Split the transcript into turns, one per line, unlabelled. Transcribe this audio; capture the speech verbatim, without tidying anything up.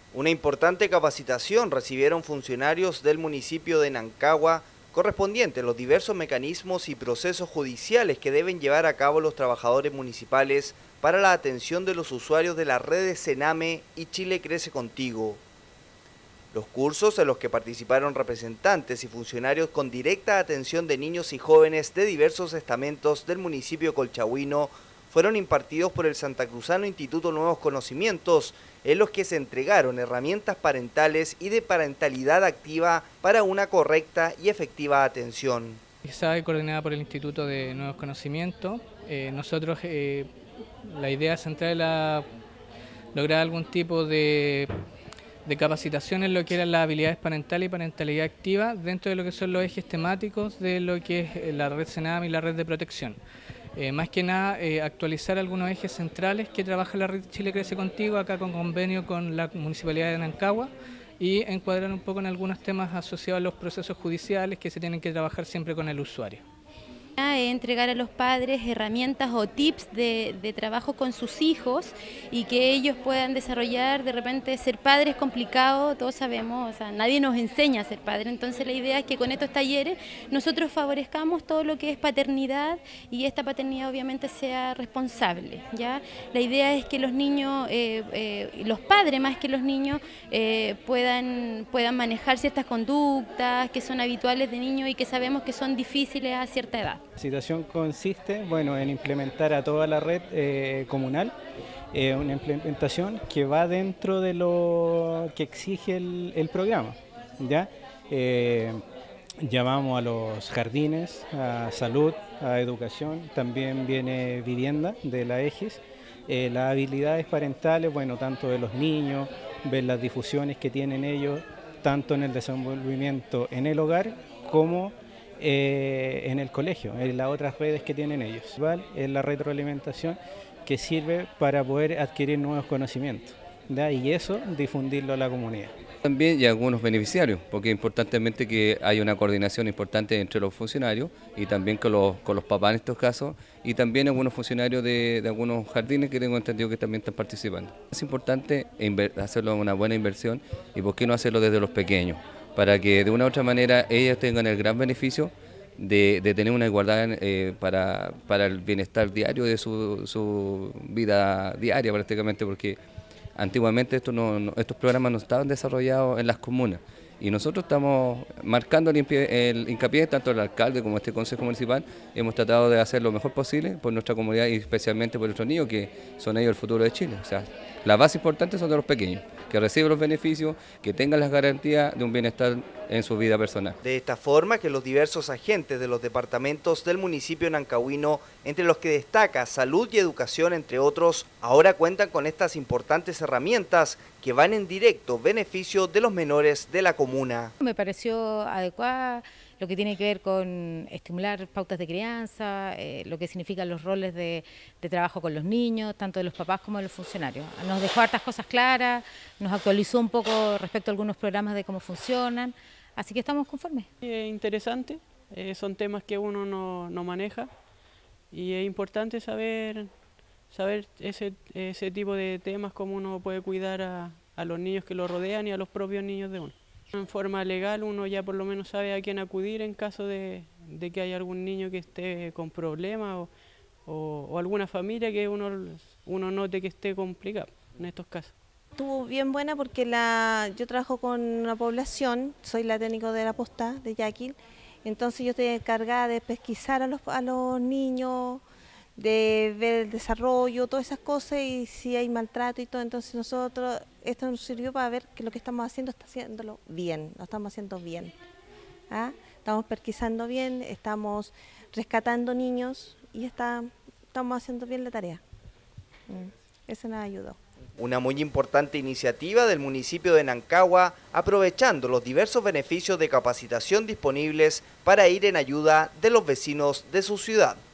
Una importante capacitación recibieron funcionarios del municipio de Nancagua correspondiente a los diversos mecanismos y procesos judiciales que deben llevar a cabo los trabajadores municipales para la atención de los usuarios de las redes Sename y Chile Crece Contigo. Los cursos en los que participaron representantes y funcionarios con directa atención de niños y jóvenes de diversos estamentos del municipio colchagüino fueron impartidos por el Santacruzano Instituto Nuevos Conocimientos, en los que se entregaron herramientas parentales y de parentalidad activa para una correcta y efectiva atención.
Está coordinada por el Instituto de Nuevos Conocimientos. Eh, nosotros, eh, la idea central era lograr algún tipo de, de capacitación en lo que eran las habilidades parentales y parentalidad activa dentro de lo que son los ejes temáticos de lo que es la red Sename y la red de protección. Eh, más que nada, eh, actualizar algunos ejes centrales que trabaja la red Chile Crece Contigo, acá con convenio con la Municipalidad de Nancagua, y encuadrar un poco en algunos temas asociados a los procesos judiciales que se tienen que trabajar siempre con el usuario.
Entregar a los padres herramientas o tips de, de trabajo con sus hijos y que ellos puedan desarrollar. De repente ser padre es complicado, todos sabemos, o sea, nadie nos enseña a ser padre, entonces la idea es que con estos talleres nosotros favorezcamos todo lo que es paternidad y esta paternidad obviamente sea responsable, ¿ya? La idea es que los niños, eh, eh, los padres más que los niños eh, puedan, puedan manejar ciertas conductas que son habituales de niños y que sabemos que son difíciles a cierta edad.
La situación consiste, bueno, en implementar a toda la red eh, comunal, eh, una implementación que va dentro de lo que exige el, el programa, ¿ya? Eh, llamamos a los jardines, a salud, a educación, también viene vivienda de la EGIS, eh, las habilidades parentales, bueno, tanto de los niños, ver las difusiones que tienen ellos, tanto en el desenvolvimiento en el hogar como Eh, en el colegio, en las otras redes que tienen ellos. Es la retroalimentación que sirve para poder adquirir nuevos conocimientos, ¿verdad? Y eso difundirlo a la comunidad.
También y algunos beneficiarios, porque es importantemente que haya una coordinación importante entre los funcionarios y también con los, con los papás en estos casos, y también algunos funcionarios de, de algunos jardines que tengo entendido que también están participando. Es importante hacerlo una buena inversión y por qué no hacerlo desde los pequeños, para que de una u otra manera ellos tengan el gran beneficio de, de tener una igualdad eh, para, para el bienestar diario de su, su vida diaria prácticamente, porque antiguamente esto no, no, estos programas no estaban desarrollados en las comunas y nosotros estamos marcando el, el hincapié, tanto el alcalde como este consejo municipal, hemos tratado de hacer lo mejor posible por nuestra comunidad y especialmente por nuestros niños, que son ellos el futuro de Chile. O sea, las bases importantes son de los pequeños, que reciban los beneficios, que tengan las garantías de un bienestar en su vida personal.
De esta forma que los diversos agentes de los departamentos del municipio nancagüino, entre los que destaca salud y educación entre otros, ahora cuentan con estas importantes herramientas que van en directo beneficio de los menores de la comuna.
Me pareció adecuada lo que tiene que ver con estimular pautas de crianza, eh, lo que significan los roles de, de trabajo con los niños, tanto de los papás como de los funcionarios. Nos dejó hartas cosas claras, nos actualizó un poco respecto a algunos programas de cómo funcionan, así que estamos conformes.
Es interesante, eh, son temas que uno no, no maneja y es importante saber, saber ese, ese tipo de temas, cómo uno puede cuidar a, a los niños que lo rodean y a los propios niños de uno. En forma legal uno ya por lo menos sabe a quién acudir en caso de, de que haya algún niño que esté con problemas o, o, o alguna familia que uno, uno note que esté complicado en estos casos.
Estuvo bien buena porque la, yo trabajo con una población, soy la técnico de la posta de Yaquil, entonces yo estoy encargada de pesquisar a los, a los niños, de ver el desarrollo, todas esas cosas y si hay maltrato y todo, entonces nosotros, esto nos sirvió para ver que lo que estamos haciendo está haciéndolo bien, lo estamos haciendo bien. ¿Ah? Estamos pesquisando bien, estamos rescatando niños y está, estamos haciendo bien la tarea. Eso nos ayudó.
Una muy importante iniciativa del municipio de Nancagua, aprovechando los diversos beneficios de capacitación disponibles para ir en ayuda de los vecinos de su ciudad.